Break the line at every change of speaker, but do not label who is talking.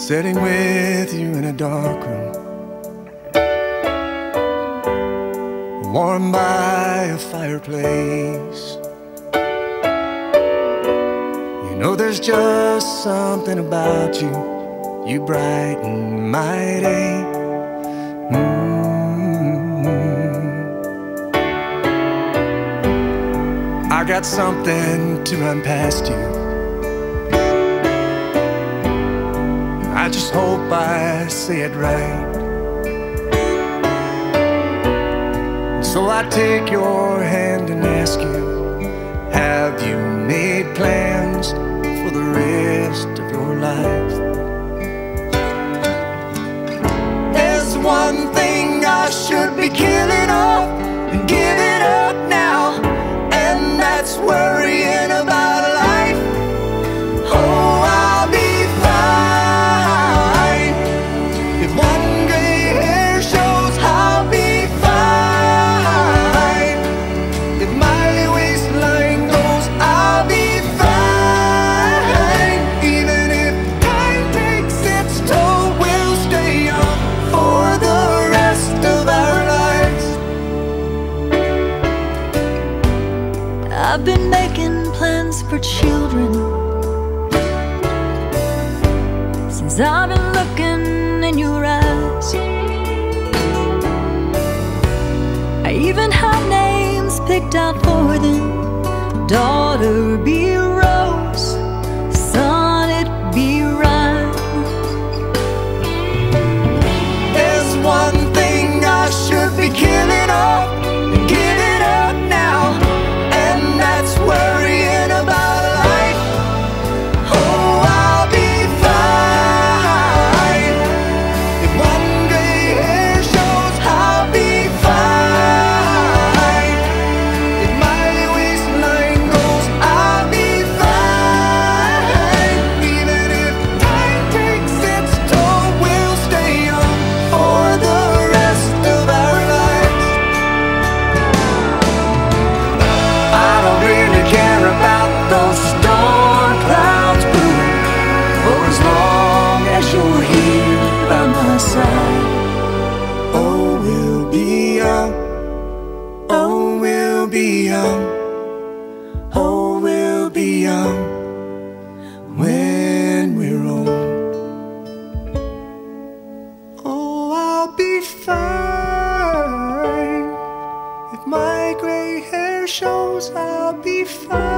sitting with you in a dark room, warmed by a fireplace. You know there's just something about you, you brighten my day. I got something to run past you. I just hope I say it right. So I take your hand and ask you, have you made plans for the rest of your life? There's one thing I should be killing off and giving up now, and that's worrying about life. Oh, I'll be fine. If one gray hair shows, I'll be fine. If my waistline goes, I'll be fine. Even if time takes its toll, we'll stay young for the rest of our lives.
I've been making plans for children since I've been looking in your eyes. I even have names picked out for them. Daughter, be Rose. Son, it be Ryan.
There's one thing I should be killing off and giving up now, and that's worrying about life. Oh, I'll be fine. If one gray hair shows, I'll be fine. If my waistline goes, I'll be fine. Even if time takes its toll, we'll stay young for the rest of our lives. I don't really care about those storm clouds brewing, for as long as you're here by my side. Oh, we'll be young. Oh, we'll be young. Oh, we'll be young when we're old. Oh, I'll be fine. If my gray hair shows, I'll be fine.